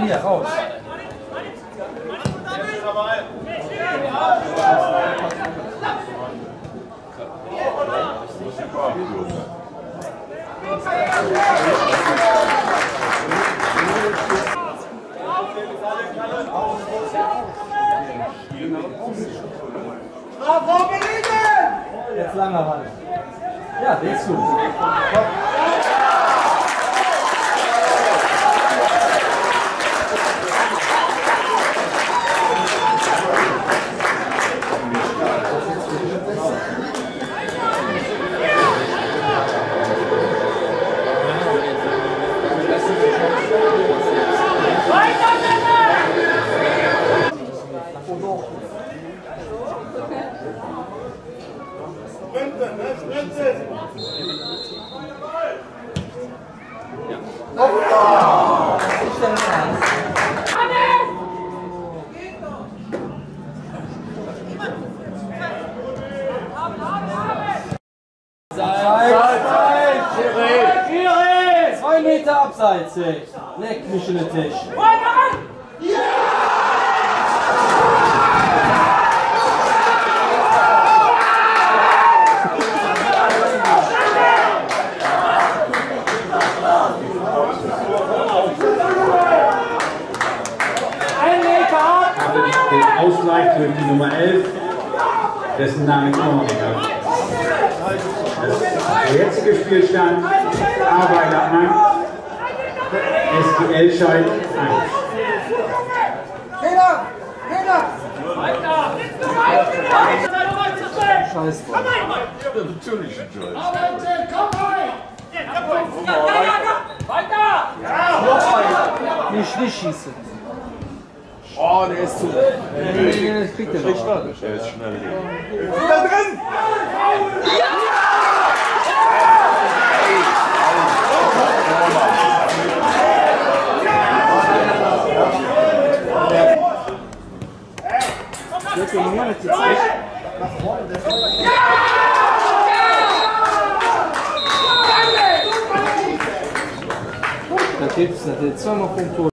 hier, raus. Jetzt langer Hand. Ja, willst du. Abseits! 2 Meter abseits, ey. Leck mich in den Tisch. Den Ausgleich durch die Nummer 11, dessen Name ich auch noch nicht habe. Der jetzige Spielstand: Arbeiter 1, SGL Scheid 1. Scheiße. Ja, natürlich ein Scheiß. Nicht schießen. Oh, der ist zu. Nee, das kriegt er noch. Der ist schnell. Da drin! Da gibt's zweimal vom Tor.